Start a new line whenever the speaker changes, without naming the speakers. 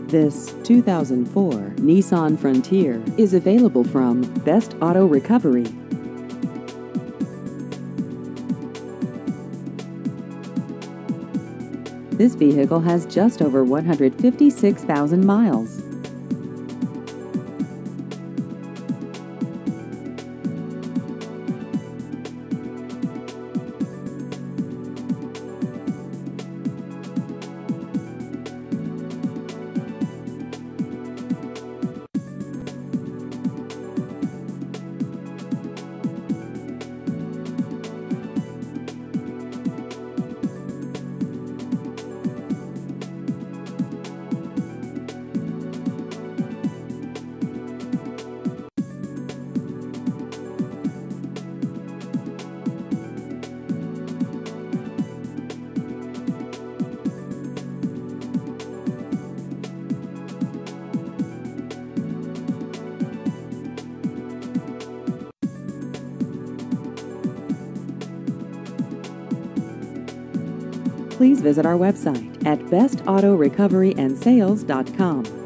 This 2004 Nissan Frontier is available from Best Auto Recovery. This vehicle has just over 156,000 miles. Please visit our website at bestautorecoveryandsales.com.